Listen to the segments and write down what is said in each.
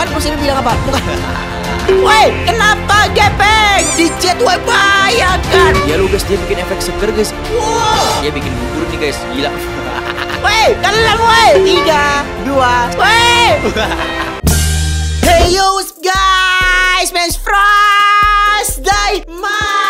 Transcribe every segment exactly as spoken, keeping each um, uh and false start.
kan Bos Diamond bilang apa? Bukan. Woi, kenapa gepeng? Di chat, woi, bayangkan. Ya lu guys, dia bikin efek seger guys. Wow. Dia bikin bubur nih guys, gila. Woi, kalian woi. Tiga, dua, woi. Hey yo guys, Smash Frost Diamond.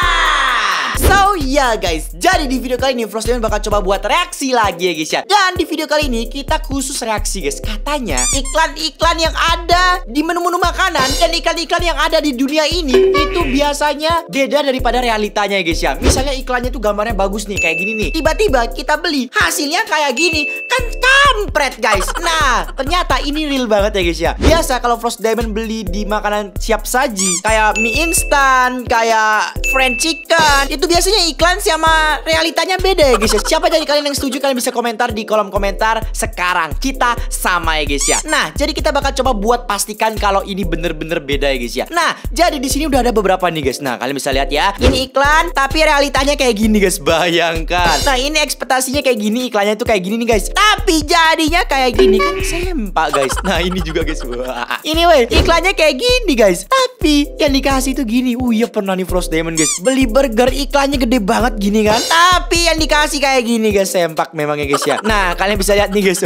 So ya yeah, guys, jadi di video kali ini Frost Diamond bakal coba buat reaksi lagi ya guys ya. Dan di video kali ini kita khusus reaksi guys. Katanya iklan-iklan yang ada di menu-menu makanan dan iklan-iklan yang ada di dunia ini itu biasanya beda daripada realitanya ya guys ya. Misalnya iklannya tuh gambarnya bagus nih kayak gini nih, tiba-tiba kita beli hasilnya kayak gini, kan kampret guys. Nah ternyata ini real banget ya guys ya. Biasa kalau Frost Diamond beli di makanan siap saji kayak mie instan, kayak fried chicken, itu biasanya iklan sama realitanya beda ya guys ya. Siapa dari kalian yang setuju, kalian bisa komentar di kolom komentar sekarang. Kita sama ya guys ya. Nah jadi kita bakal coba buat pastikan kalau ini bener-bener beda ya guys ya. Nah jadi di sini udah ada beberapa nih guys. Nah kalian bisa lihat ya, ini iklan tapi realitanya kayak gini guys. Bayangkan. Nah ini ekspektasinya kayak gini, iklannya tuh kayak gini nih guys, tapi jadinya kayak gini, kan sempak guys. Nah ini juga guys. Wah. Ini weh, iklannya kayak gini guys, tapi yang dikasih tuh gini. Uh iya pernah nih Frost Diamond guys, beli burger iklannya gede banget gini kan, tapi yang dikasih kayak gini guys, sempak memang ya guys ya. Nah kalian bisa lihat nih guys.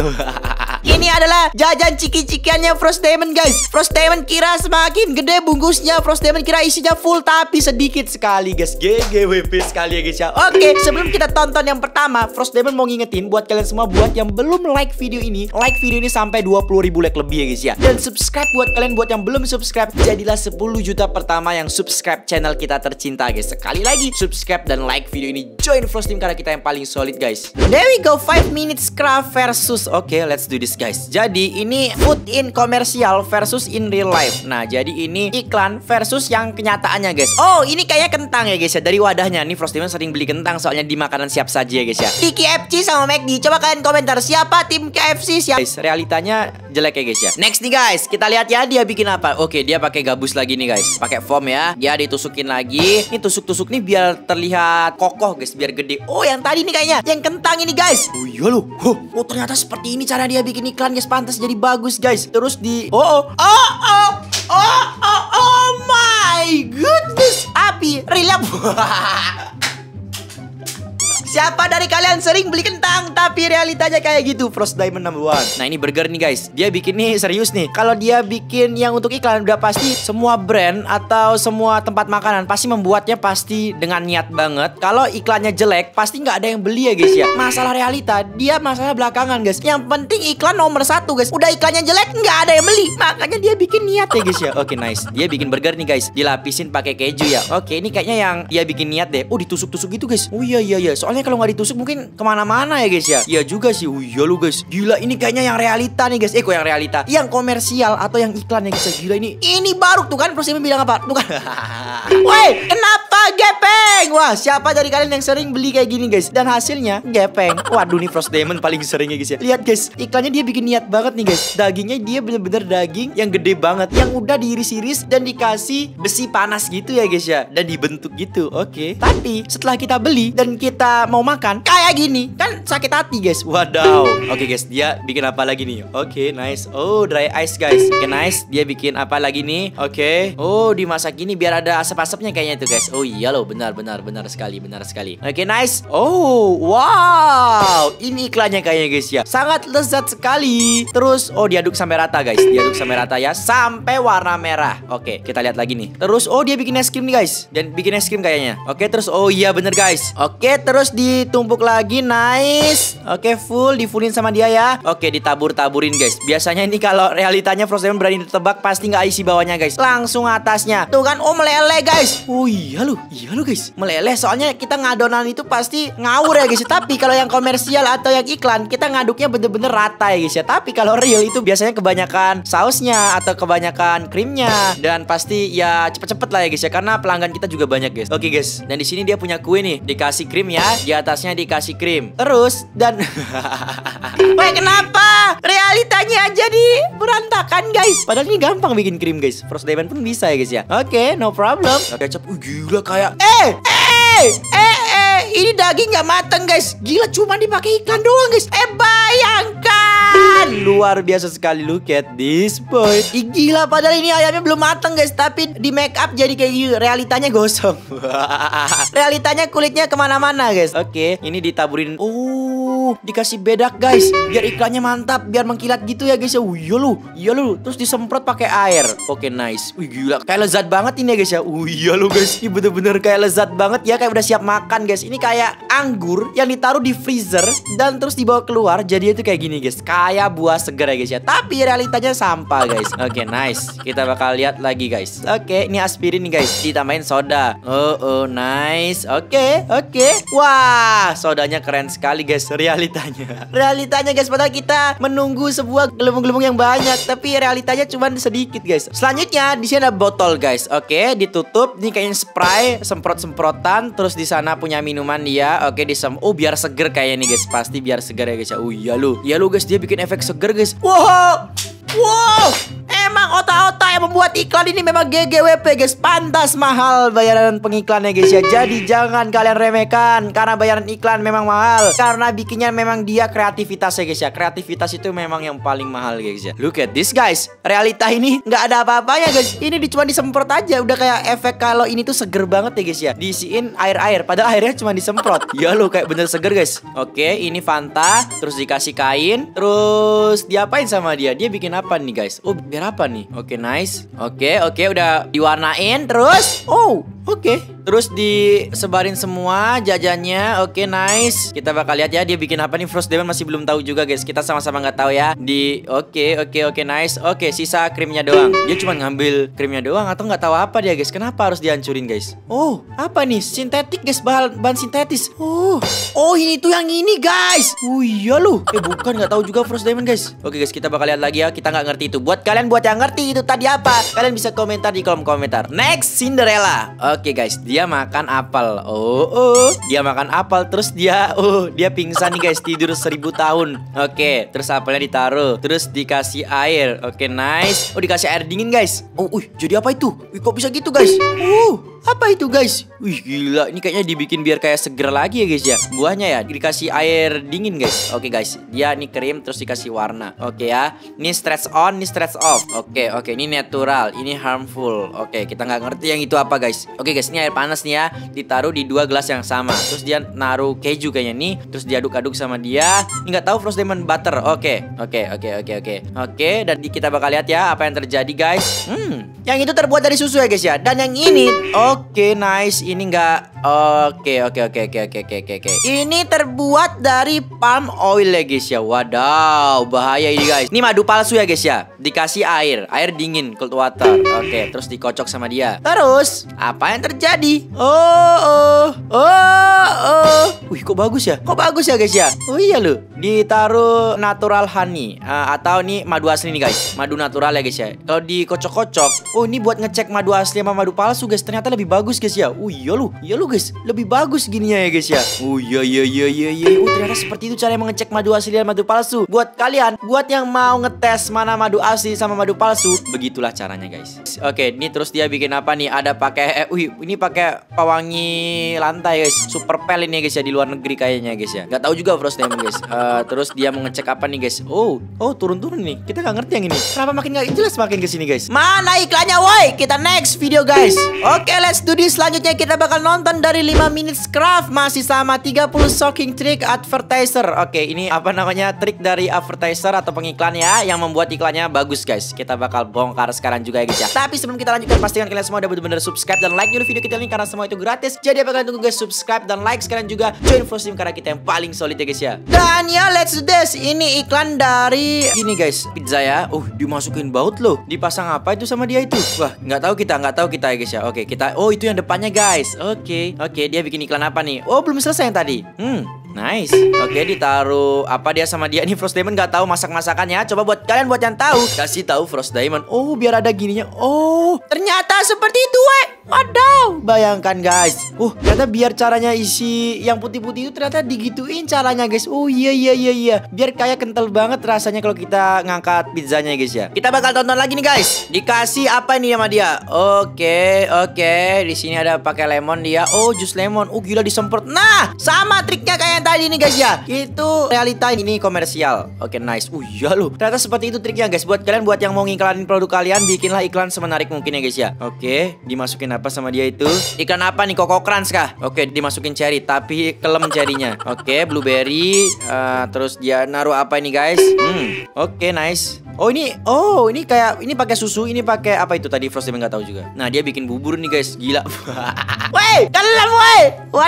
Ini adalah jajan ciki-cikiannya Frost Diamond guys. Frost Diamond kira semakin gede bungkusnya, Frost Diamond kira isinya full, tapi sedikit sekali guys. G G W P sekali ya guys ya. Oke, sebelum kita tonton yang pertama, Frost Diamond mau ngingetin buat kalian semua, buat yang belum like video ini, like video ini sampai dua puluh ribu like lebih ya guys ya. Dan subscribe buat kalian, buat yang belum subscribe, jadilah sepuluh juta pertama yang subscribe channel kita tercinta guys. Sekali lagi, subscribe dan like video ini. Join Frost Team karena kita yang paling solid guys. There we go, five minutes craft versus. Oke, okay, let's do this guys. Jadi ini food in komersial versus in real life. Nah jadi ini iklan versus yang kenyataannya guys. Oh ini kayaknya kentang ya guys ya, dari wadahnya. Nih Frost Diamond sering beli kentang soalnya di makanan siap saji ya guys ya. Di K F C sama McD, coba kalian komentar siapa tim K F C siapa. Guys realitanya jelek ya guys ya. Next nih guys, kita lihat ya dia bikin apa. Oke dia pakai gabus lagi nih guys, pakai foam ya. Dia ditusukin lagi. Ini tusuk-tusuk nih biar terlihat kokoh guys, biar gede. Oh yang tadi nih kayaknya, yang kentang ini guys. Oh iya loh. Oh, oh ternyata seperti ini cara dia bikin iklan guys, pantas jadi bagus guys. Terus di oh oh oh oh oh oh, oh my goodness, api relap. Siapa dari kalian sering beli kentang tapi realitanya kayak gitu? Frost Diamond number one. Nah ini burger nih guys, dia bikin nih serius nih. Kalau dia bikin yang untuk iklan, udah pasti semua brand atau semua tempat makanan pasti membuatnya pasti dengan niat banget. Kalau iklannya jelek pasti nggak ada yang beli ya guys ya. Masalah realita dia masalah belakangan guys. Yang penting iklan nomor satu guys. Udah iklannya jelek nggak ada yang beli, makanya dia bikin niat ya guys ya. Oke nice, dia bikin burger nih guys, dilapisin pakai keju ya. Oke ini kayaknya yang dia bikin niat deh. Oh ditusuk-tusuk gitu guys. Oh iya iya iya, soalnya kalau nggak ditusuk mungkin kemana-mana ya guys ya. Iya juga sih. Oh iya lu guys, gila ini kayaknya yang realita nih guys. Eh kok yang realita, yang komersial atau yang iklan ya guys. Gila ini, ini baru tuh kan Frost Diamond bilang apa? Bukan. Woi kenapa gepeng? Wah siapa dari kalian yang sering beli kayak gini guys dan hasilnya gepeng? Waduh nih Frost Diamond paling sering ya guys ya. Lihat guys, iklannya dia bikin niat banget nih guys. Dagingnya dia bener-bener daging yang gede banget, yang udah diiris-iris dan dikasih besi panas gitu ya guys ya, dan dibentuk gitu. Oke, tapi setelah kita beli dan kita mau makan kayak gini kan sakit hati guys. Wadaw. Oke guys, dia bikin apa lagi nih? Oke nice. Oh dry ice guys. Oke nice, dia bikin apa lagi nih? Oke. Oh dimasak gini biar ada asap-asapnya kayaknya itu guys. Oh iya loh, benar benar benar sekali, benar sekali. Oke nice. Oh wow, ini iklannya kayaknya guys ya, sangat lezat sekali. Terus oh diaduk sampai rata guys, diaduk sampai rata ya, sampai warna merah. Oke kita lihat lagi nih. Terus oh dia bikin es krim nih guys, dan bikin es krim kayaknya. Oke terus oh iya bener guys. Oke terus ditumpuk lagi, nice. Oke full, difullin sama dia ya. Oke ditabur-taburin guys. Biasanya ini kalau realitanya Frost Diamond berani ditebak pasti nggak isi bawahnya guys, langsung atasnya. Tuh kan, oh meleleh guys. Oh iya lu, iya lu guys, meleleh. Soalnya kita ngadonan itu pasti ngawur ya guys. Tapi kalau yang komersial atau yang iklan, kita ngaduknya bener-bener rata ya guys ya. Tapi kalau real itu biasanya kebanyakan sausnya atau kebanyakan krimnya, dan pasti ya cepet-cepet lah ya guys ya, karena pelanggan kita juga banyak guys. Oke guys, dan di sini dia punya kue nih, dikasih krim ya, di atasnya dikasih krim. Terus dan wah kenapa realitanya jadi berantakan guys? Padahal ini gampang bikin krim guys. Frost Diamond pun bisa ya guys ya. Oke, no problem. Oke, kecap. Uh, gila kayak eh eh eh eh ini daging nggak mateng guys. Gila cuma dipakai ikan doang guys. Eh bayangkan, luar biasa sekali. Look at this boy. Ih, gila, padahal ini ayamnya belum matang guys, tapi di make up jadi kayak gitu. Realitanya gosong. Realitanya kulitnya kemana-mana guys. Oke, ini ditaburin. Oh, dikasih bedak guys, biar iklannya mantap, biar mengkilat gitu ya guys ya. Uh, iya lu, iya lu. Terus disemprot pakai air. Oke, nice. Wih, gila, kayak lezat banget ini ya guys ya. Uh, iya lu guys, ini bener-bener kayak lezat banget ya, kayak udah siap makan guys. Ini kayak anggur yang ditaruh di freezer dan terus dibawa keluar, jadi itu kayak gini guys, kayak buah segar ya guys ya. Tapi realitanya sampah guys. Oke, nice. Kita bakal lihat lagi guys. Oke, ini aspirin nih guys, ditambahin soda. Oh, oh, nice. Oke, oke. Wah, sodanya keren sekali guys. Realitanya, realitanya guys, padahal kita menunggu sebuah gelembung-gelembung yang banyak, tapi realitanya cuma sedikit guys. Selanjutnya di sini ada botol guys. Oke, ditutup. Ini kayaknya spray, semprot-semprotan. Terus di sana punya minuman dia. Oke, disem. Oh, biar seger kayaknya nih guys. Pasti biar seger ya guys ya. Oh iya lu, iya lu guys, dia bikin efek seger guys. Wow, wow. Emang otak-otak yang membuat iklan ini memang G G W P guys. Pantas mahal bayaran pengiklannya guys ya. Jadi jangan kalian remehkan, karena bayaran iklan memang mahal, karena bikinnya memang dia kreativitas ya guys ya. Kreativitas itu memang yang paling mahal guys ya. Look at this guys. Realita ini nggak ada apa-apanya guys. Ini cuma disemprot aja, udah kayak efek kalau ini tuh seger banget ya guys ya. Diisiin air-air, padahal airnya cuma disemprot. Ya lo, kayak bener seger guys. Oke, ini Fanta. Terus dikasih kain. Terus diapain sama dia? Dia bikin apa nih guys? Oh, biar apa nih? Oke, nice. Oke, oke, udah diwarnain. Terus, oh, oke. Terus disebarin semua jajannya. Oke, nice. Kita bakal lihat ya dia bikin apa nih. Frost Demon masih belum tahu juga guys. Kita sama-sama nggak tahu ya. Di, oke, oke, oke, nice. Oke, sisa krimnya doang. Dia cuma ngambil krimnya doang atau nggak tahu apa dia guys. Kenapa harus dihancurin guys? Oh, apa nih? Sintetik guys, bahan bahan sintetis. Oh, oh ini tuh yang ini guys. Oh iya lu. Eh bukan, nggak tahu juga Frost Demon guys. Oke guys, kita bakal lihat lagi ya. Kita nggak ngerti itu. Buat kalian buat yang ngerti itu tadi apa, kalian bisa komentar di kolom komentar. Next, Cinderella. Oke guys, dia makan apel. Oh, oh, dia makan apel. Terus dia, oh, dia pingsan nih guys, tidur seribu tahun. Oke, terus apelnya ditaruh. Terus dikasih air. Oke, nice. Oh, dikasih air dingin guys. Oh, uh, jadi apa itu? Wih, kok bisa gitu guys? Uh, apa itu guys? Wih, gila. Ini kayaknya dibikin biar kayak seger lagi ya guys ya. Buahnya ya dikasih air dingin guys. Oke guys, dia nih krim terus dikasih warna. Oke ya. Ini stretch on, ini stretch off. Oke, oke, ini natural, ini harmful. Oke, kita nggak ngerti yang itu apa guys. Oke guys, ini air panas nih ya. Ditaruh di dua gelas yang sama. Terus dia naruh keju kayaknya nih. Terus diaduk-aduk sama dia. Ini nggak tahu Frost Demon butter. Oke, oke, oke, oke, oke. Oke, dan kita bakal lihat ya apa yang terjadi guys. Hmm, yang itu terbuat dari susu ya guys ya. Dan yang ini, oke, nice. Ini nggak. Oke, oke, oke, oke, oke, oke, oke. Ini terbuat dari palm oil ya guys ya. Wadaw, bahaya ini guys. Ini madu palsu ya guys ya. Dikasih air, air dingin, cold water. Oke, terus dikocok sama dia. Terus, apa yang terjadi? Oh, oh, oh, oh. Wih, kok bagus ya? Kok bagus ya guys ya? Oh iya loh. Ditaruh natural honey uh, atau nih madu asli nih guys. Madu natural ya guys ya. Kalau dikocok-kocok, oh ini buat ngecek madu asli sama madu palsu guys. Ternyata lebih bagus guys ya. Oh iya loh. Iya loh guys. Lebih bagus gininya ya guys ya. Oh iya iya iya iya iya. Oh ternyata seperti itu cara mengecek madu asli dan madu palsu. Buat kalian, buat yang mau ngetes mana madu asli sama madu palsu, begitulah caranya guys. Oke, ini terus dia bikin apa nih? Ada pakai eh, wih, ini pakai pewangi lantai guys. Super pel ini guys ya, di luar negeri kayaknya guys ya. Gak tahu juga Frost Demon guys. Uh, terus dia mau ngecek apa nih guys? Oh, oh turun-turun nih. Kita nggak ngerti yang ini. Kenapa makin nggak jelas makin kesini guys? Mana iklannya woi? Kita next video guys. Oke, let's do this. Selanjutnya kita bakal nonton dari lima minutes craft. Masih sama tiga puluh shocking trick advertiser. Oke, ini apa namanya? Trik dari advertiser atau pengiklan ya, yang membuat iklannya bagus guys. Kita bakal bongkar sekarang juga ya guys ya. Tapi sebelum kita lanjutkan, pastikan kalian semua udah benar-benar subscribe dan like dulu video kita ini, karena semua itu gratis. Jadi apa kalian tunggu guys? Subscribe dan like sekarang juga. Join Frost Team karena kita yang paling solid ya guys ya. Dan ya let's do this. Ini iklan dari gini guys, pizza ya. Uh, dimasukin baut loh. Dipasang apa itu sama dia itu? Wah, nggak tahu kita, nggak tahu kita ya guys ya. Oke, kita. Oh, itu yang depannya guys. Oke, oke, dia bikin iklan apa nih? Oh, belum selesai yang tadi. Hmm. Nice. Oke, ditaruh apa dia sama dia nih Frost Demon nggak tahu masak-masakannya. Coba buat kalian buat yang tahu, kasih tahu Frost Demon. Oh, biar ada gininya. Oh, ternyata seperti itu, weh. Wadaw, bayangkan guys. Uh, ternyata biar caranya isi yang putih-putih itu ternyata digituin caranya guys. Oh iya iya iya iya. Biar kayak kental banget rasanya kalau kita ngangkat pizzanya guys ya. Kita bakal tonton lagi nih guys. Dikasih apa nih sama dia? Oke, oke. Di sini ada pakai lemon dia. Oh, jus lemon. Oh, gila disemprot. Nah, sama triknya kayak yang tadi nih guys ya. Itu realita, ini komersial. Oke, nice. Uh, ya loh. Ternyata seperti itu triknya guys. Buat kalian, buat yang mau ngiklanin produk kalian, bikinlah iklan semenarik mungkin ya guys ya. Oke, dimasukin apa sama dia itu? Iklan apa nih? Koko Crunch kah? Oke, dimasukin cherry, tapi kelem cherrynya. Oke, blueberry. Uh, terus dia naruh apa ini guys? Hmm, oke, nice. Oh ini, oh ini kayak ini pakai susu, ini pakai apa itu tadi? Frosty nggak tahu juga. Nah dia bikin bubur nih guys, gila. Woi, kalian woi,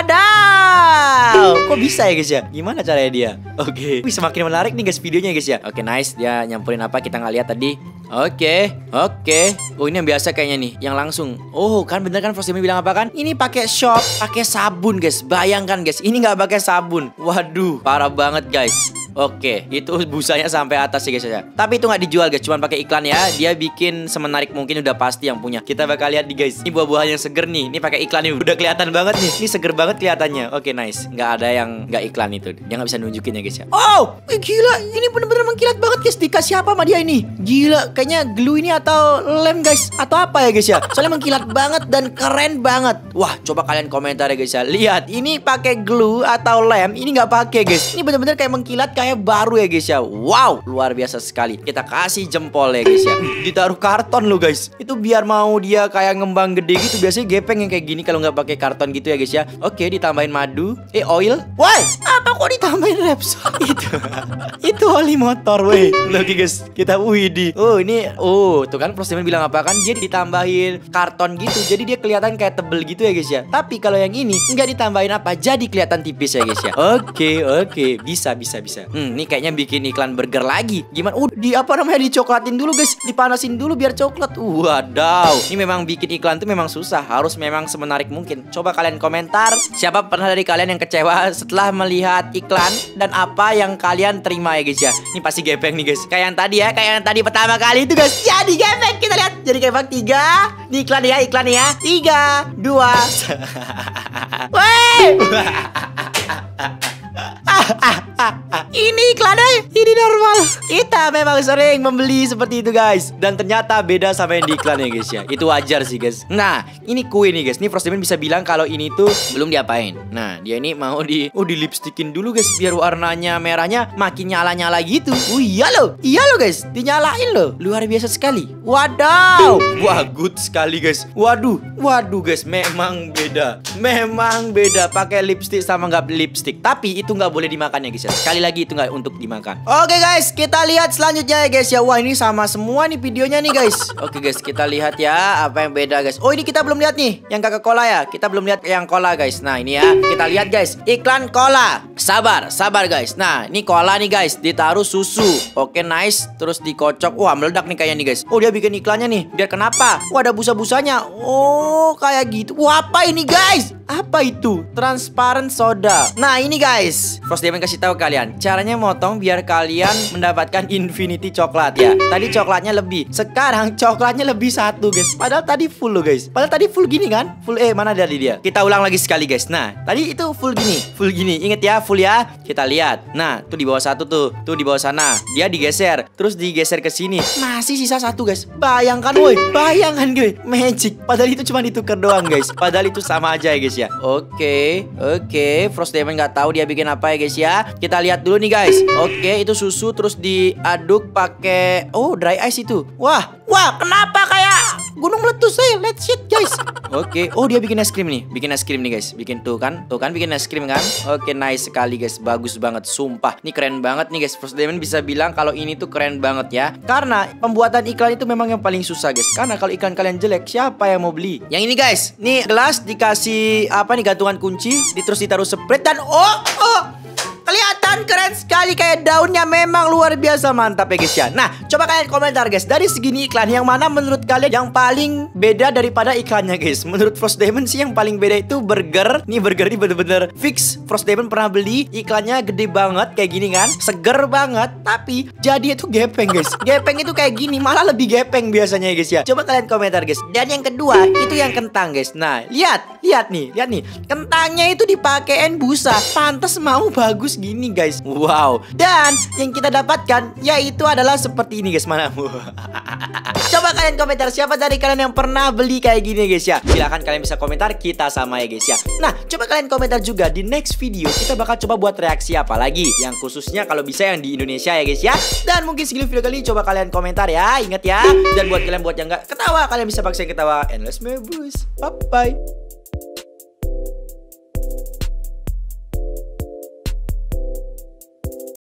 wadaw. Kok bisa ya guys ya? Gimana caranya dia? Oke, okay. Semakin menarik nih guys videonya guys ya. Oke, okay, nice. Dia nyampurin apa? Kita nggak lihat tadi. Oke, okay, oke. Okay. Oh ini yang biasa kayaknya nih, yang langsung. Oh kan bener kan Frosty bilang apa kan? Ini pakai shop, pakai sabun guys. Bayangkan guys, ini nggak pakai sabun. Waduh, parah banget guys. Oke, itu busanya sampai atas ya guys ya. Tapi itu nggak dijual guys, cuma pakai iklan ya. Dia bikin semenarik mungkin, udah pasti yang punya. Kita bakal lihat nih guys. Ini buah-buahan yang seger nih. Ini pakai iklan nih, udah kelihatan banget nih. Ini seger banget kelihatannya. Oke, nice. Nggak ada yang nggak iklan itu. Dia nggak bisa nunjukin ya guys ya. Oh, wih, gila. Ini bener-bener mengkilat banget guys. Dikasih apa sama dia ini? Gila, kayaknya glue ini atau lem guys, atau apa ya guys ya? Soalnya mengkilat banget dan keren banget. Wah, coba kalian komentar ya guys ya. Lihat, ini pakai glue atau lem. Ini nggak pakai guys. Ini bener-bener kayak mengkilat kayak baru ya guys ya. Wow, luar biasa sekali. Kita kasih jempol ya guys ya. Ditaruh karton loh guys. Itu biar mau dia kayak ngembang gede gitu. Biasanya gepeng yang kayak gini kalau nggak pakai karton gitu ya guys ya. Oke, ditambahin madu. Eh, oil. Woi, apa kok ditambahin Repsol? Itu Itu oli motor weh. Oke guys, kita widih. Oh ini, oh tuh kan Frosty bilang apa kan? Dia ditambahin karton gitu. Jadi dia kelihatan kayak tebel gitu ya guys ya. Tapi kalau yang ini nggak ditambahin apa, jadi kelihatan tipis ya guys ya. Oke, oke. Bisa, bisa, bisa. Hmm, ini kayaknya bikin iklan burger lagi. Gimana? Uh, di apa namanya, dicoklatin dulu guys. Dipanasin dulu biar coklat. Wadaw. Ini memang bikin iklan tuh memang susah. Harus memang semenarik mungkin. Coba kalian komentar, siapa pernah dari kalian yang kecewa setelah melihat iklan dan apa yang kalian terima ya guys ya. Ini pasti gepeng nih guys. Kayak yang tadi ya, kayak yang tadi pertama kali itu guys. Jadi gepeng, kita lihat. Jadi gepeng tiga. Ini iklan ya, iklan ya. Tiga, dua. Woi. Ini iklannya, ini normal. Kita memang sering membeli seperti itu guys. Dan ternyata beda sama yang di iklan ya guys ya. Itu wajar sih guys. Nah, ini kue nih guys. Ini Frosty bisa bilang kalau ini tuh belum diapain. Nah, dia ini mau di Oh di lipstikin dulu guys, biar warnanya merahnya makin nyala-nyala gitu. Oh iya loh, iya loh guys, dinyalain loh. Luar biasa sekali. Wadaw. Wah, good sekali guys. Waduh, waduh guys, memang beda. Memang beda pakai lipstick sama nggak lipstick. Tapi itu nggak boleh dimakan ya guys ya. Sekali lagi itu nggak untuk dimakan. Oke guys, kita lihat selanjutnya ya guys ya. Wah ini sama semua nih videonya nih guys. Oke guys, kita lihat ya apa yang beda guys. Oh ini kita belum lihat nih yang Coca-Cola ya. Kita belum lihat yang cola guys. Nah ini ya, kita lihat guys, iklan cola. Sabar, sabar guys. Nah ini cola nih guys, ditaruh susu. Oke nice, terus dikocok. Wah meledak nih kayaknya nih guys. Oh dia bikin iklannya nih, biar kenapa? Wah ada busa-busanya. Oh kayak gitu. Wah apa ini guys? Apa itu? Transparent soda. Nah ini guys, Frosty kasih tahu kalian caranya motong biar kalian mendapatkan infinity coklat ya. Tadi coklatnya lebih, sekarang coklatnya lebih satu guys. Padahal tadi full loh guys. Padahal tadi full gini kan? Full eh mana dari dia? Kita ulang lagi sekali guys. Nah tadi itu full gini, full gini. Ingat ya full ya. Kita lihat. Nah tuh di bawah satu tuh, tuh di bawah sana. Dia digeser, terus digeser ke sini. Masih sisa satu guys. Bayangkan woi, bayangkan guys. Magic. Padahal itu cuma ditukar doang guys. Padahal itu sama aja ya guys ya. Oke, oke. Frosty nggak tahu dia bikin apa ya guys ya. Kita lihat dulu nih guys. Oke, itu susu terus diaduk pakai oh dry ice itu. Wah, wah, kenapa kayak gunung meletus saya? Let's shit guys. Oke, oh dia bikin es krim nih, bikin es krim nih guys. Bikin tuh kan, tuh kan bikin es krim kan. Oke, nice sekali guys, bagus banget, sumpah. Ini keren banget nih guys. Frosty bisa bilang kalau ini tuh keren banget ya. Karena pembuatan iklan itu memang yang paling susah guys. Karena kalau iklan kalian jelek, siapa yang mau beli? Yang ini guys, nih gelas dikasih apa nih gantungan kunci, terus ditaruh spray dan oh oh. Kelihatan keren sekali, kayak daunnya memang luar biasa mantap ya guys ya. Nah coba kalian komentar guys, dari segini iklan yang mana menurut kalian yang paling beda daripada iklannya guys. Menurut Frosty sih yang paling beda itu burger. Nih burger ini bener-bener fix. Frosty pernah beli, iklannya gede banget kayak gini kan, seger banget. Tapi jadi itu gepeng guys. Gepeng itu kayak gini, malah lebih gepeng biasanya ya guys ya. Coba kalian komentar guys. Dan yang kedua itu yang kentang guys. Nah lihat, lihat nih, lihat nih, kentangnya itu dipakein busa. Pantes mau bagus gini guys. guys. Wow. Dan yang kita dapatkan yaitu adalah seperti ini guys. Mana? Coba kalian komentar siapa dari kalian yang pernah beli kayak gini guys ya. Silahkan kalian bisa komentar, kita sama ya guys ya. Nah, coba kalian komentar juga di next video kita bakal coba buat reaksi apa lagi, yang khususnya kalau bisa yang di Indonesia ya guys ya. Dan mungkin segini video kali ini coba kalian komentar ya. Ingat ya. Dan buat kalian buat yang gak ketawa, kalian bisa paksa ketawa. Endless mebus. Bye bye.